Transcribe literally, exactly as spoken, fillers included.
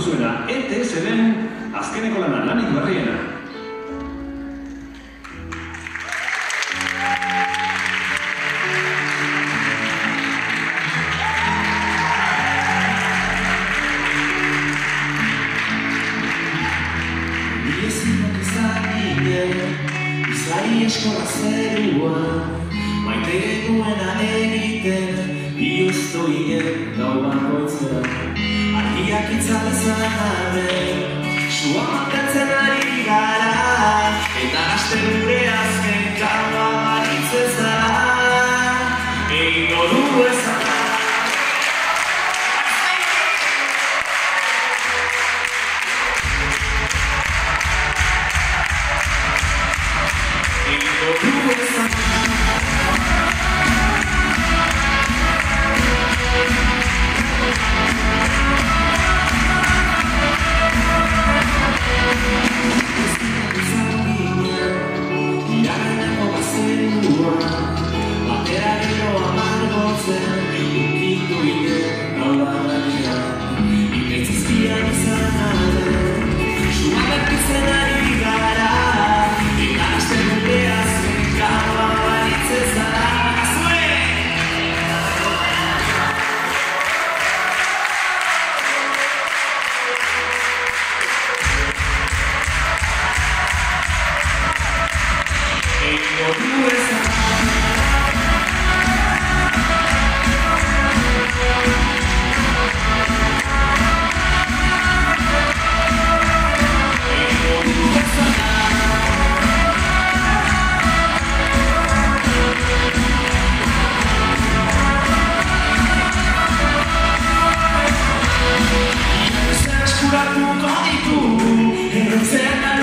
duzuena, E T S-en azkeneko lana, lanik berriena. Izai eskola zeruan, maite genuena egiten, bihuztu ginen gau bakoitzean. Argiak itzalezan arren, sua mantentzen ari gara, eta gazte gure azken gaua baritzen zara. Egingo du ezan Kuratuko ditu, erotzen